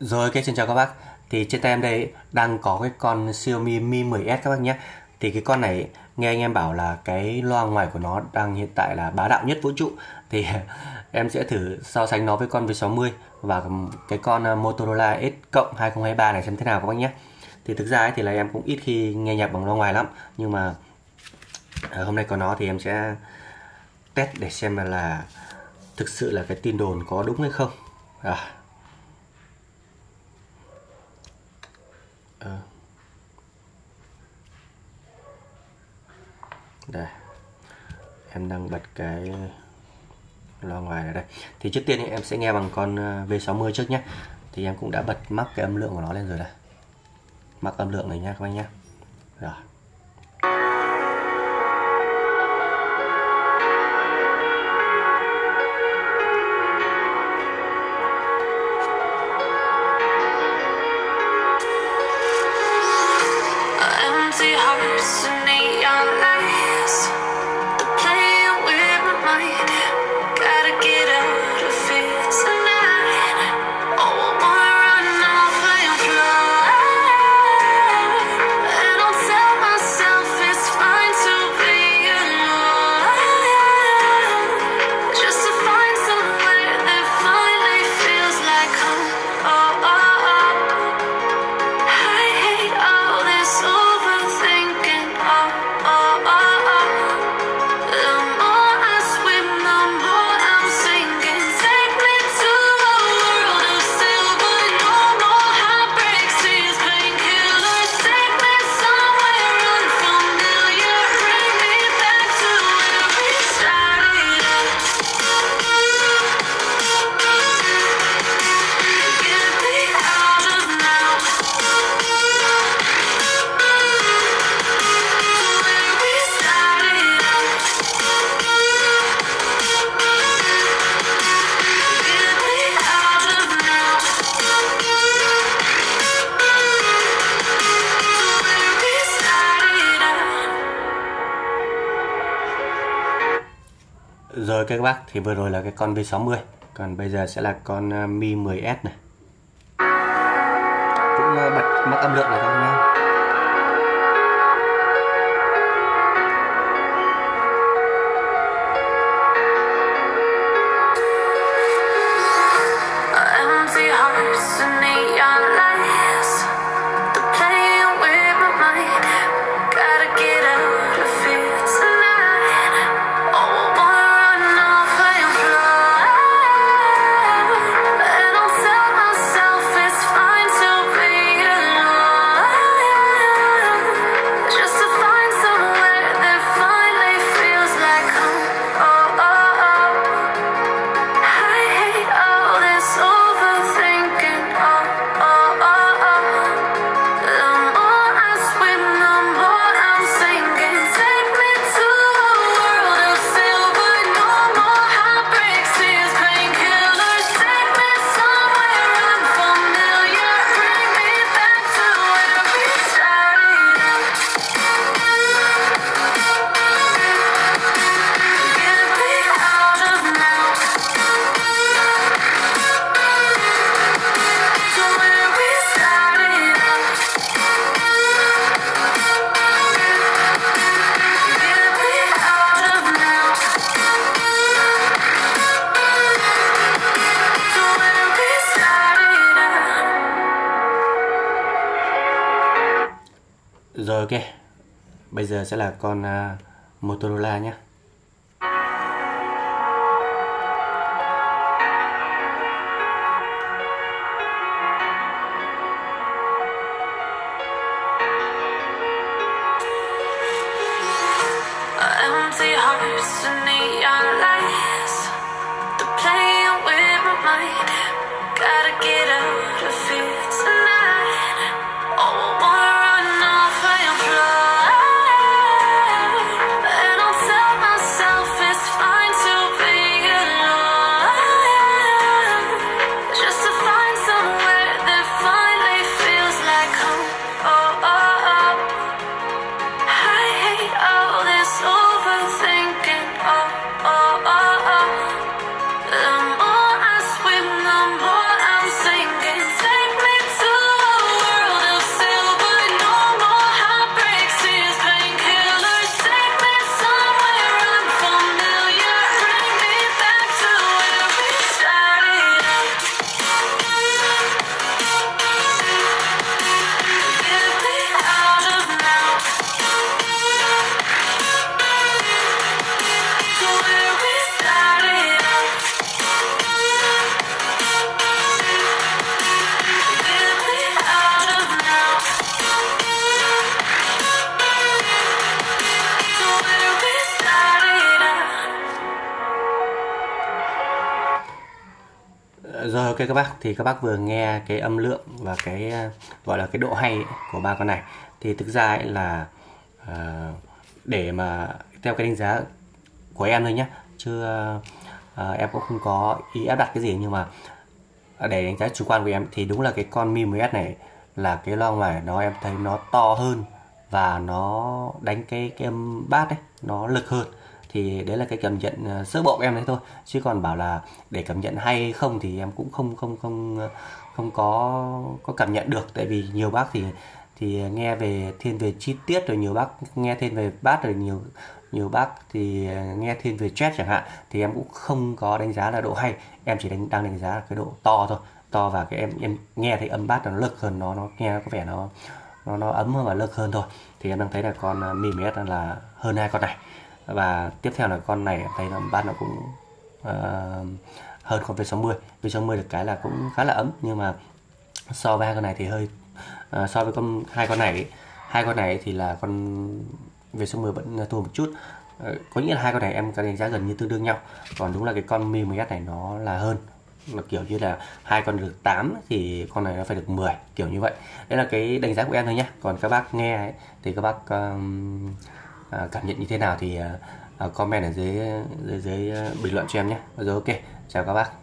Rồi, xin chào các bác. Thì trên tay em đây đang có cái con Xiaomi Mi 10S các bác nhé. Thì cái con này nghe anh em bảo là cái loa ngoài của nó đang hiện tại là bá đạo nhất vũ trụ. Thì em sẽ thử so sánh nó với con V60 và cái con Motorola S Cộng 2023 này xem thế nào các bác nhé. Thì thực ra ấy, thì là em cũng ít khi nghe nhạc bằng loa ngoài lắm. Nhưng mà hôm nay có nó thì em sẽ test để xem là thực sự là cái tin đồn có đúng hay không. Đây, em đang bật cái loa ngoài ở đây. Thì trước tiên thì em sẽ nghe bằng con V60 trước nhé. Thì em cũng đã bật mắc cái âm lượng của nó lên rồi đây. Mắc âm lượng này nha các anh nhé. Rồi. Rồi các bác, thì vừa rồi là cái con V60. Còn bây giờ sẽ là con Mi 10S này. Cũng bật mắc âm lượng này không nhá. Rồi ok, bây giờ sẽ là con Motorola nhé. The more I swim, the more I'm sinking. Take Ok các bác, thì các bác vừa nghe cái âm lượng và cái gọi là cái độ hay ấy, của ba con này. Thì thực ra ấy là để mà theo cái đánh giá của em thôi nhé, chứ em cũng không có ý áp đặt cái gì, nhưng mà để đánh giá chủ quan của em thì đúng là cái con Mi 10S này là cái loa ngoài nó em thấy nó to hơn và nó đánh cái âm bass ấy nó lực hơn. Thì đấy là cái cảm nhận sơ bộ của em đấy thôi, chứ còn bảo là để cảm nhận hay không thì em cũng không có cảm nhận được. Tại vì nhiều bác thì nghe về thiên về chi tiết, rồi nhiều bác nghe thiên về bass, rồi nhiều nhiều bác thì nghe thiên về jazz chẳng hạn, thì em cũng không có đánh giá là độ hay, em chỉ đang đánh giá là cái độ to thôi. To và cái em nghe thấy âm bass nó lực hơn, nó nghe nó có vẻ nó ấm hơn và lực hơn thôi. Thì em đang thấy là con Mi 10S là hơn hai con này. Và tiếp theo là con này em thấy là bass nó cũng hơn con V60. V60 được cái là cũng khá là ấm, nhưng mà so với hai con này thì hơi so với hai con này thì là con V60 vẫn thua một chút. Có nghĩa là hai con này em có đánh giá gần như tương đương nhau, còn đúng là cái con Mi 10S này nó là hơn, là kiểu như là hai con được 8 thì con này nó phải được 10, kiểu như vậy. Đây là cái đánh giá của em thôi nhé. Còn các bác nghe ấy, thì các bác cảm nhận như thế nào thì comment ở dưới bình luận cho em nhé. Rồi ok, chào các bác.